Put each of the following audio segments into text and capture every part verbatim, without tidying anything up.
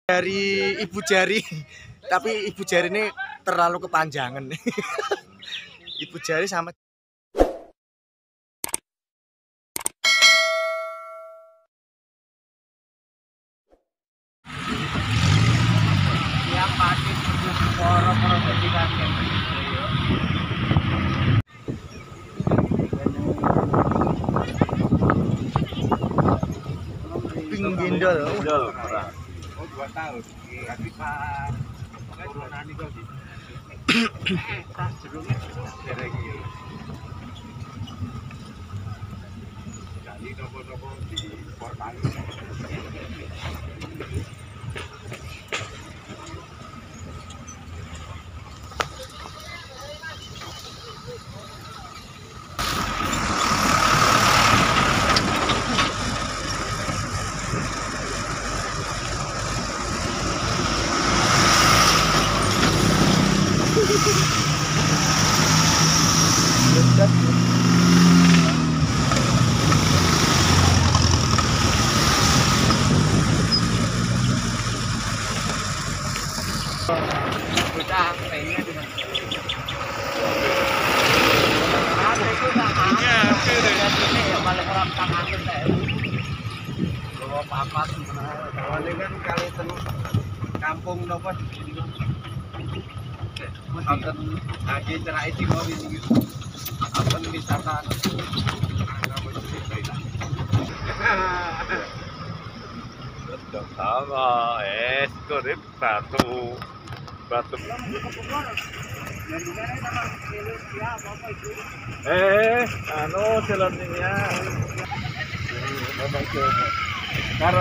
Dari ibu jari, tapi ibu jari ini terlalu kepanjangan. Ibu jari sama Gendol. Gendol pernah. Oh, dua tahun. Tapi Pak turunan itu di tas jeruknya dereng iki. Jadi nopo-nopo di portal. Kampung nopo akan lagi cerai di bawah ini akan wisata sama es korek batu batu eh anu jalannya karo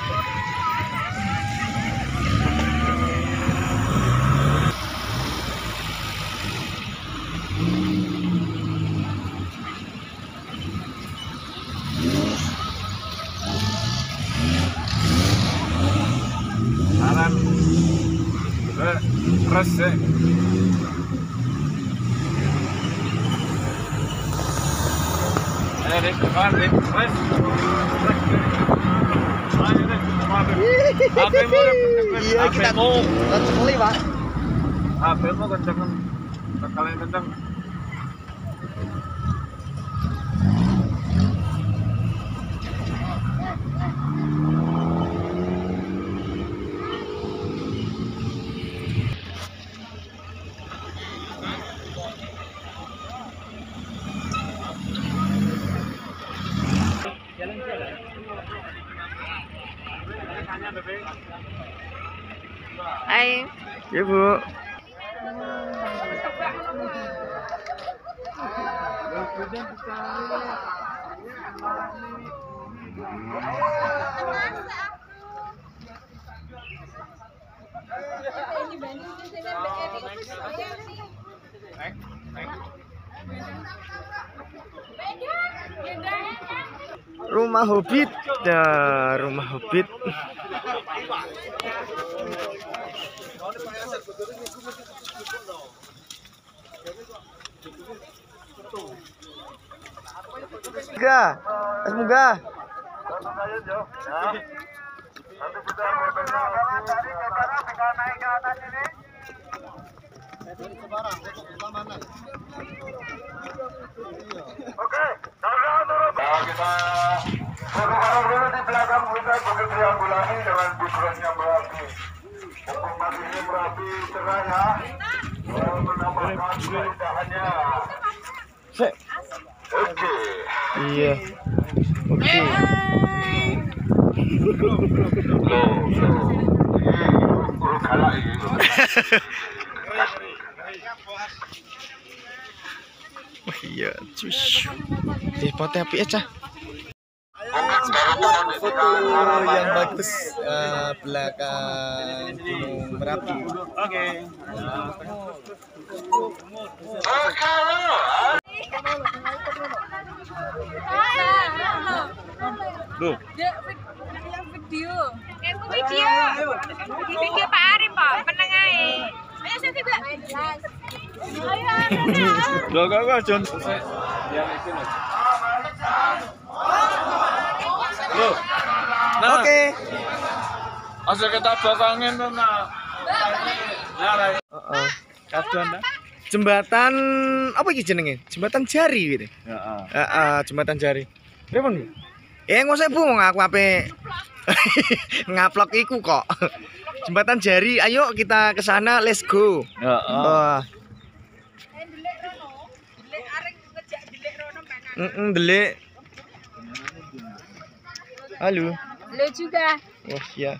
terus eh deh kawan deh mas iya kita mau sekali pak H P mau kenceng kalian kenceng Hai. Ibu. Rumah Hobbit, ya rumah Hobbit. Semoga, semoga. Oke, nah kita berharap dulu di belakang kita begitu triangulasi dengan bisnisnya berapi. Mumpung masih berapi cerah ya, menambahkan keindahannya. Oke. Iya. Oke. Lo, lo. Ini kalah ini. Wah iya, cus. Di foto api aja. Foto yang bagus uh, belakang Gunung Merapi. oke Loh. Video. Kayak video. Di video Pak Arif, Pak. Meneng ae. Ayo sih, Mbak. Ayo. Loh, kok kok Jon. Oke. Asal kita belakangin tuh nak. Nah, Heeh. kaduan dah. Jembatan apa iki jenenge? Jembatan Jari gitu. Heeh. Heeh, jembatan Jari. Pripun? Eh ngosek Bu aku ape ngaplok iku kok. Jembatan Jari, ayo kita ke sana, let's go. Heeh. Wah. Heeh, delik. Halo. Lo juga. Wah, ya.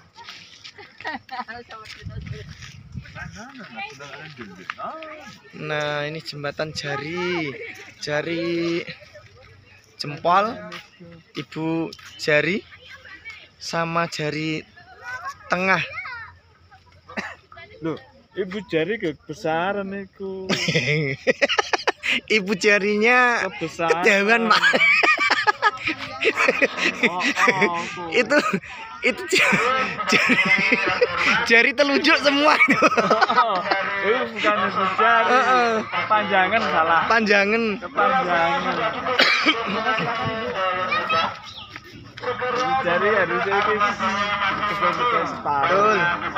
Nah, ini jembatan Jari. Jari jempol, ibu jari sama jari tengah. Loh, ibu jari kebesaran iku. Ibu jarinya Kebesaran. kejauhan, Pak. Oh, oh, itu itu jari, jari telunjuk semua itu. Oh, itu bukan ibu jari. Heeh. Kepanjangan salah. Panjangan. Kepanjangan. Ibu jari harusnya itu betul-betul separuh.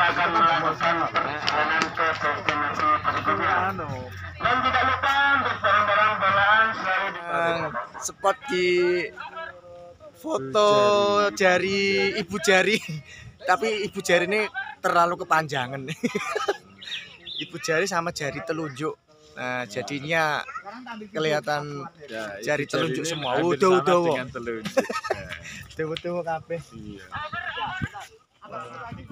Betul. Anu. Dan tidak lupa untuk barang-barang bawaan selalu Yang spot di foto jari ibu jari, tapi ibu jari ini terlalu kepanjangan. Ibu jari sama jari telunjuk. Nah, jadinya kelihatan Ya, jari ibu telunjuk ini semua. hampir Udah, sama udah, dengan telunjuk. Tuh-tuh kabeh. Iya.